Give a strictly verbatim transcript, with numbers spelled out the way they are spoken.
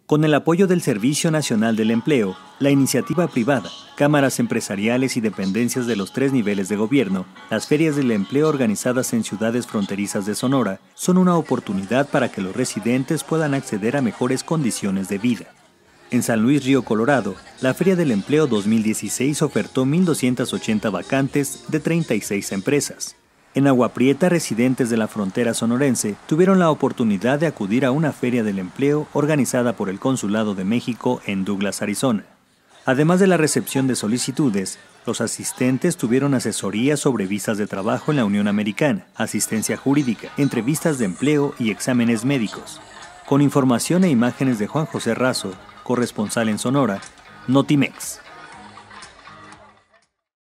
Con el apoyo del Servicio Nacional del Empleo, la iniciativa privada, cámaras empresariales y dependencias de los tres niveles de gobierno, las ferias del empleo organizadas en ciudades fronterizas de Sonora son una oportunidad para que los residentes puedan acceder a mejores condiciones de vida. En San Luis Río Colorado, la Feria del Empleo dos mil dieciséis ofertó mil doscientas ochenta vacantes de treinta y seis empresas. En Agua Prieta, residentes de la frontera sonorense tuvieron la oportunidad de acudir a una feria del empleo organizada por el Consulado de México en Douglas, Arizona. Además de la recepción de solicitudes, los asistentes tuvieron asesoría sobre visas de trabajo en la Unión Americana, asistencia jurídica, entrevistas de empleo y exámenes médicos. Con información e imágenes de Juan José Razo, corresponsal en Sonora, Notimex.